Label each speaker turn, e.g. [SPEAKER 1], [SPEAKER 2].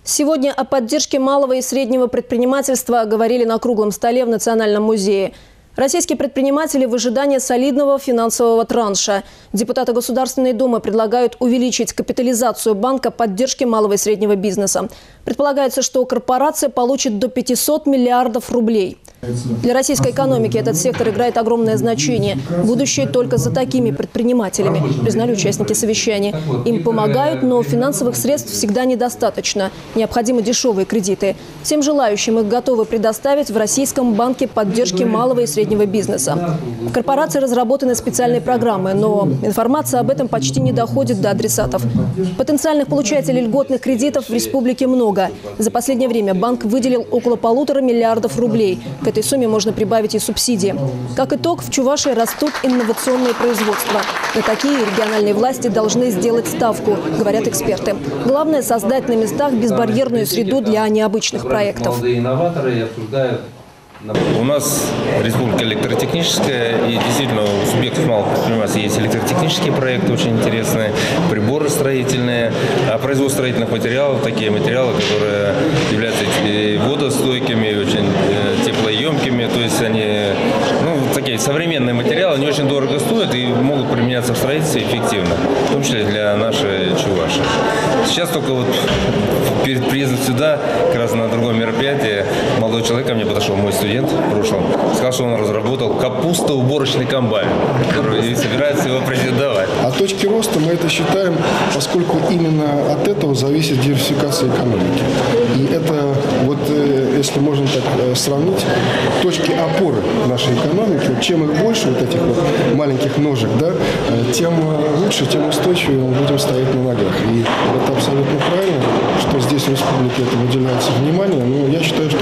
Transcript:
[SPEAKER 1] Сегодня о поддержке малого и среднего предпринимательства говорили на круглом столе в Национальном музее. Российские предприниматели в ожидании солидного финансового транша. Депутаты Государственной Думы предлагают увеличить капитализацию банка поддержки малого и среднего бизнеса. Предполагается, что корпорация получит до 500 миллиардов рублей. Для российской экономики этот сектор играет огромное значение. Будущее только за такими предпринимателями, признали участники совещания. Им помогают, но финансовых средств всегда недостаточно. Необходимы дешевые кредиты. Всем желающим их готовы предоставить в Российском банке поддержки малого и среднего бизнеса. В корпорации разработаны специальные программы, но информация об этом почти не доходит до адресатов. Потенциальных получателей льготных кредитов в республике много. За последнее время банк выделил около 1,5 миллиарда рублей. К этой сумме можно прибавить и субсидии. Как итог, в Чувашии растут инновационные производства. На такие региональные власти должны сделать ставку, говорят эксперты. Главное – создать на местах безбарьерную среду для необычных проектов.
[SPEAKER 2] У нас республика электротехническая, и действительно у субъектов малых предпринимательств есть электротехнические проекты очень интересные, приборы строительные, производство строительных материалов, такие материалы, которые являются водостойкими, очень теплоемкими, то есть они такие современные материалы, они очень дорого стоят и могут применяться в строительстве эффективно, в том числе для нашей Чувашии. Сейчас только вот перед приездом сюда, как раз на другом мероприятии, молодой человек ко мне подошел, мой студент в прошлом, сказал, что он разработал капустоуборочный комбайн, который собирается его презентовать.
[SPEAKER 3] А точки роста мы это считаем, поскольку именно от этого зависит диверсификация экономики. И это, вот если можно так сравнить, точки опоры нашей экономики, чем их больше, вот этих вот маленьких ножек, да, тем лучше, тем устойчивее мы будем стоять на ногах. И это абсолютно правильно, что здесь в республике это уделяется внимание, но я считаю, что